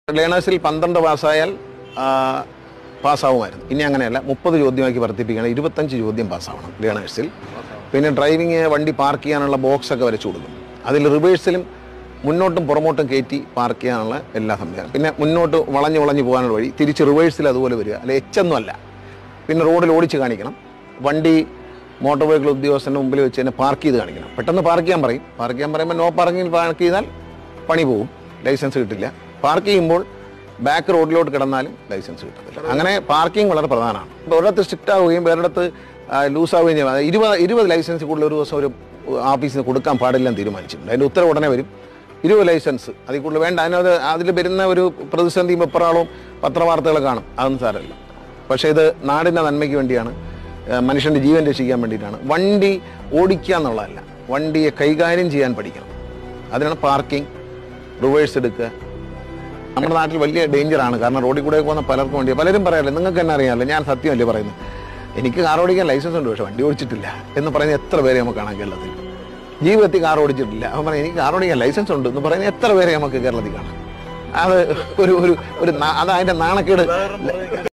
ലേണേഴ്സിൽ 12 പാസ്സായാൽ പാസ്സാവുമായിരുന്നു. ഇനി അങ്ങനെയല്ല, 30 ചോദ്യമാക്കി വർദ്ധിപ്പിക്കണം. 25 ചോദ്യം പാസ്സാവണം ലേണേഴ്സിൽ. പിന്നെ ഡ്രൈവിങ് വണ്ടി പാർക്ക് ചെയ്യാനുള്ള ബോക്സൊക്കെ വരച്ചു കൊടുക്കും. അതിൽ റിവേഴ്സിലും മുന്നോട്ടും പുറമോട്ടും കയറ്റി പാർക്ക് ചെയ്യാനുള്ള എല്ലാ സംവിധാനം. പിന്നെ മുന്നോട്ട് വളഞ്ഞു പോകാനുള്ള വഴി, തിരിച്ച് റിവേഴ്സിൽ അതുപോലെ വരിക, അല്ലെ എച്ചൊന്നും അല്ല. പിന്നെ റോഡിൽ ഓടിച്ച് കാണിക്കണം. വണ്ടി മോട്ടോർ വെഹിക്കിൾ ഉദ്യോഗസ്ഥൻ്റെ മുമ്പിൽ വെച്ച് തന്നെ പാർക്ക് ചെയ്ത് കാണിക്കണം. പെട്ടെന്ന് പാർക്ക് ചെയ്യാൻ പറയും. പാർക്ക് ചെയ്യാൻ പറയുമ്പോൾ നോ പാർക്കിങ്ങിൽ പാർക്ക് ചെയ്താൽ പണി പോകും, ലൈസൻസ് കിട്ടില്ല. പാർക്ക് ചെയ്യുമ്പോൾ ബാക്ക് റോഡിലോട്ട് കിടന്നാലും ലൈസൻസ് കിട്ടത്തില്ല. അങ്ങനെ പാർക്കിംഗ് വളരെ പ്രധാനമാണ്. ഒരിടത്ത് സ്ട്രിക്റ്റ് ആവുകയും വേറിടത്ത് ലൂസാവുകയും ചെയ്യും. 20 ലൈസൻസ് കൂടുതൽ ഒരു ദിവസം ഒരു ഓഫീസിൽ നിന്ന് കൊടുക്കാൻ പാടില്ലെന്ന് തീരുമാനിച്ചിട്ടുണ്ട്. അതിൻ്റെ ഉത്തരവ് ഉടനെ വരും. 20 ലൈസൻസ് അതിൽ കൂടുതൽ വേണ്ട. അതിൽ വരുന്ന ഒരു പ്രതിസന്ധി വെപ്രാളവും പത്രവാർത്തകൾ കാണും. അതൊന്നും സാരമില്ല. പക്ഷേ ഇത് നാടിൻ്റെ നന്മയ്ക്ക് വേണ്ടിയാണ്, മനുഷ്യൻ്റെ ജീവൻ രക്ഷിക്കാൻ വേണ്ടിയിട്ടാണ്. വണ്ടി ഓടിക്കുക എന്നുള്ളതല്ല, വണ്ടിയെ കൈകാര്യം ചെയ്യാൻ പഠിക്കണം. അതിനാണ് പാർക്കിംഗ്, റിവേഴ്സ് എടുക്കുക. നമ്മുടെ നാട്ടിൽ വലിയ ഡേഞ്ചറാണ്. കാരണം റോഡിൽ കൂടെ പോകുന്ന പലർക്കും വേണ്ടി പലരും പറയാറില്ല, നിങ്ങൾക്ക് തന്നെ അറിയാമല്ലോ, ഞാൻ സത്യമല്ലേ പറയുന്നത്, എനിക്ക് കാർ ഓടിക്കാൻ ലൈസൻസ് ഉണ്ട് പക്ഷേ വണ്ടി ഓടിച്ചിട്ടില്ല എന്ന് പറയുന്ന എത്ര പേരെ നമുക്ക് കാണാം കേരളത്തിൽ. ജീവിതത്തിൽ കാർ ഓടിച്ചിട്ടില്ല, അവൻ പറയാം എനിക്ക് കാർ ഓടിക്കാൻ ലൈസൻസ് ഉണ്ട് എന്ന് പറയുന്ന എത്ര പേരെ നമുക്ക് കേരളത്തിൽ കാണാം. അത് ഒരു ഒരു ഒരു അത് അതിൻ്റെ നാണക്കേട്.